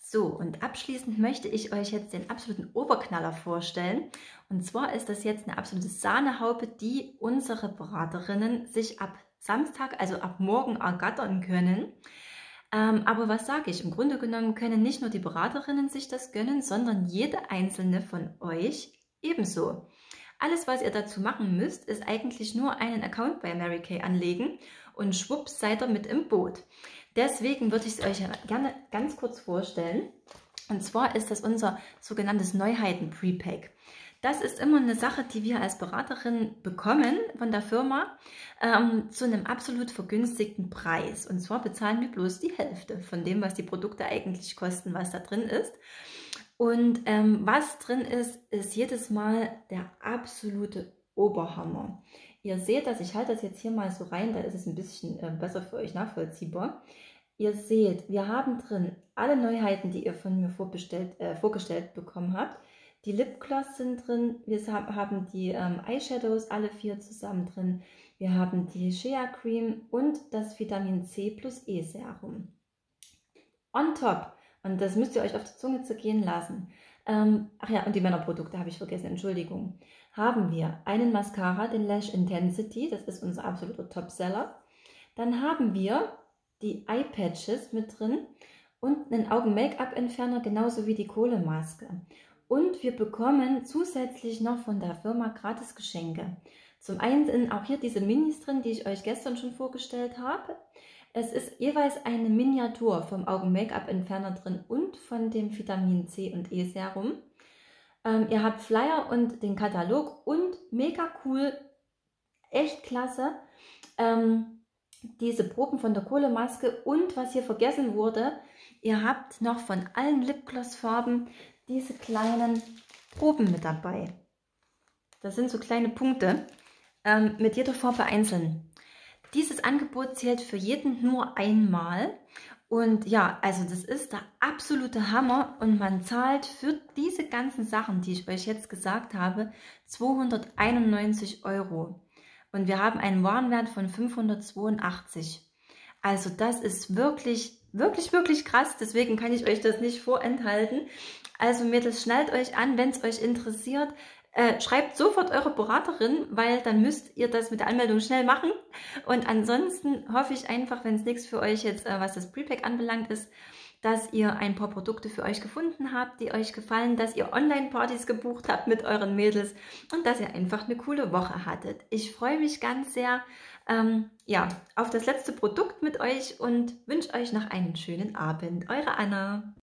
So, und abschließend möchte ich euch jetzt den absoluten Oberknaller vorstellen. Und zwar ist das jetzt eine absolute Sahnehaube, die unsere Beraterinnen sich ab Samstag, also ab morgen, ergattern können. Aber was sage ich? Im Grunde genommen können nicht nur die Beraterinnen sich das gönnen, sondern jede einzelne von euch ebenso. Alles, was ihr dazu machen müsst, ist eigentlich nur einen Account bei Mary Kay anlegen und schwupps seid ihr mit im Boot. Deswegen würde ich es euch gerne ganz kurz vorstellen. Und zwar ist das unser sogenanntes Neuheiten-Prepack. Das ist immer eine Sache, die wir als Beraterin bekommen von der Firma zu einem absolut vergünstigten Preis. Und zwar bezahlen wir bloß die Hälfte von dem, was die Produkte eigentlich kosten, was da drin ist. Und was drin ist, ist jedes Mal der absolute Oberhammer. Ihr seht das, ich halte das jetzt hier mal so rein, da ist es ein bisschen besser für euch nachvollziehbar. Ihr seht, wir haben drin alle Neuheiten, die ihr von mir vorgestellt bekommen habt. Die Lipgloss sind drin, wir haben die Eyeshadows alle 4 zusammen drin. Wir haben die Shea Cream und das Vitamin C plus E Serum. On top, und das müsst ihr euch auf die Zunge zergehen lassen. Ach ja, und die Männerprodukte habe ich vergessen, Entschuldigung. Haben wir einen Mascara, den Lash Intensity, das ist unser absoluter Topseller. Dann haben wir die Eye Patches mit drin und einen Augen-Make-up-Entferner, genauso wie die Kohlemaske. Und wir bekommen zusätzlich noch von der Firma gratis Geschenke. Zum einen sind auch hier diese Minis drin, die ich euch gestern schon vorgestellt habe. Es ist jeweils eine Miniatur vom Augen-Make-up-Entferner drin und von dem Vitamin C und E Serum. Ihr habt Flyer und den Katalog und mega cool, echt klasse, diese Proben von der Kohlemaske und was hier vergessen wurde, ihr habt noch von allen Lipgloss-Farben diese kleinen Proben mit dabei. Das sind so kleine Punkte mit jeder Farbe einzeln. Dieses Angebot zählt für jeden nur einmal. Und ja, also das ist der absolute Hammer und man zahlt für diese ganzen Sachen, die ich euch jetzt gesagt habe, 291 €. Und wir haben einen Warenwert von 582. Also das ist wirklich, wirklich, wirklich krass. Deswegen kann ich euch das nicht vorenthalten. Also Mädels, schnallt euch an, wenn es euch interessiert. Schreibt sofort eure Beraterin, weil dann müsst ihr das mit der Anmeldung schnell machen. Und ansonsten hoffe ich einfach, wenn es nichts für euch jetzt, was das Prepack anbelangt ist, dass ihr ein paar Produkte für euch gefunden habt, die euch gefallen, dass ihr Online-Partys gebucht habt mit euren Mädels und dass ihr einfach eine coole Woche hattet. Ich freue mich ganz sehr ja, auf das letzte Produkt mit euch und wünsche euch noch einen schönen Abend. Eure Anna.